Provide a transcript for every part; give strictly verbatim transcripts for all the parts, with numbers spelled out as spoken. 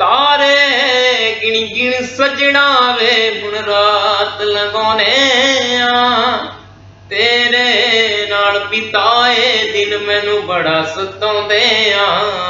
तारे गिण गिण सजना वे हुण रात लगाने तेरे नाल बिताए दिन मैनू बड़ा सताउंदे आ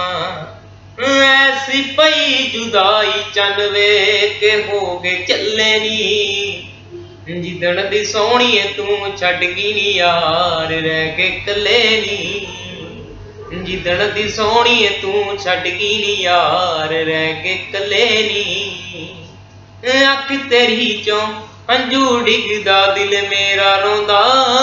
ऐसी पई जुदाई चन वे के हो गए चले नी जिदण दी सोहणीए तू छड्ड गई नी यार रह के कले नी जिदण दी सोहणीए तू छड्ड गई नी यार रह के कले नी अख तेरी चों हंझू डिगदा दिल मेरा रोंदा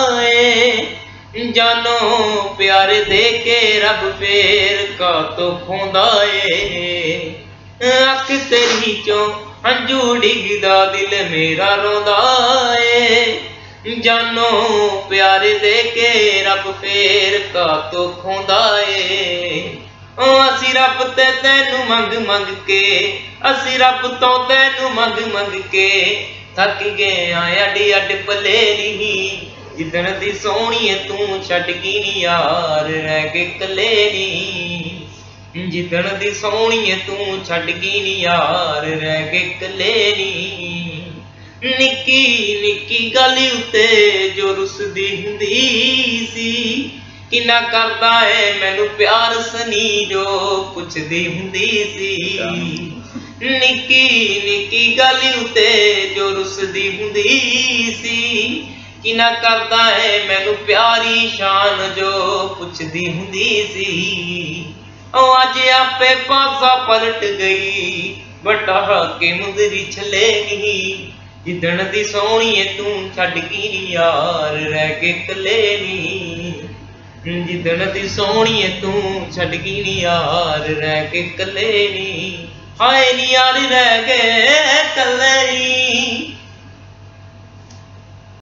ए जानो प्यार दे के रब फेर का तो खोंदा ए अख तेरी चों हंझू डिगदा दिल मेरा रोंदा ए जानो प्यार दे के रब फेर का तो खोंदा ए असी रब ते तैनू मंग मंग के असी रब तो तैनू मंग मंग के थक गए अड अड पले नी जिदण दी सोहणीए तू छड्ड गई नी यार रह के कले नी जिदण दी सोहणीए तू छड्ड गई नी यार रह के कले नी निक्की निक्की गल उत्ते जो रुसदी हुंदी सी किन्ना करदा है मैनू प्यार सनी जो पुछदी हुंदी सी निक्की निक्की गल उत्ते जो रुसदी हुंदी सी किन्ना करदा है मैनू प्यारी शान जो पुछदी हुंदी सी ओ अज आपे पासा पलट गई बटा के मुंदरी छले नी जिदण दी सोहणीए तू छड्ड गई नी यार रह के कले नी जिदण दी सोहणीए तू छड्ड गई नी यार रह के कले नी हाय नी यार रह गए कले नी।